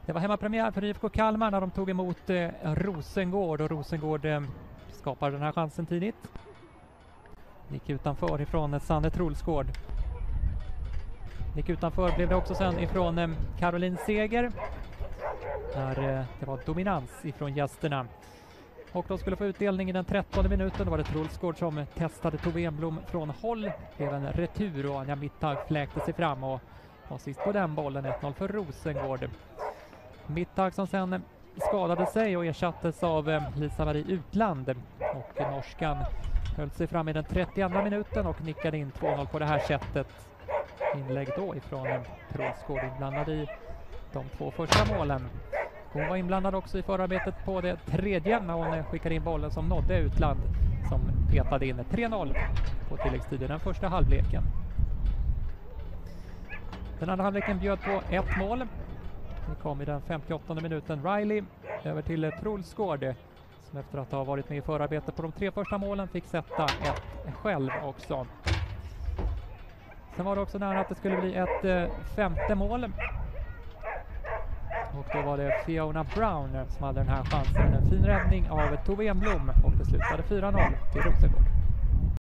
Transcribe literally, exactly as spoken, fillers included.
Det var hemmapremiär för I F K Kalmar när de tog emot eh, Rosengård och Rosengård eh, skapade den här chansen tidigt. Gick utanför ifrån eh, Sanne Trolsgård. Gick utanför blev det också sen ifrån eh, Caroline Seger. Där eh, det var dominans ifrån gästerna. Och de skulle få utdelning i den trettonde minuten. Då var det Trolsgård som testade Tove Enblom från håll. Det blev en retur och Anja Mittag fläkte sig fram och var sist på den bollen. ett noll för Rosengård. Mittag som sen skadade sig och ersattes av Lisa-Marie Utland. Och norskan höll sig fram i den trettioandra minuten och nickade in två noll på det här sättet. Inlägg då ifrån Trolsgård inblandad i de två första målen. Hon var inblandad också i förarbetet på det tredje när hon skickade in bollen som nådde Utland som petade in tre noll på tilläggstiden den första halvleken. Den andra halvleken bjöd på ett mål. Det kom i den femtioåttonde minuten Riley över till Trolsgård som efter att ha varit med i förarbetet på de tre första målen fick sätta ett själv också. Sen var det också nära att det skulle bli ett eh, femte mål. Och då var det Fiona Brown som hade den här chansen. En fin räddning av Tove Enblom och det slutade fyra noll till Rosengård.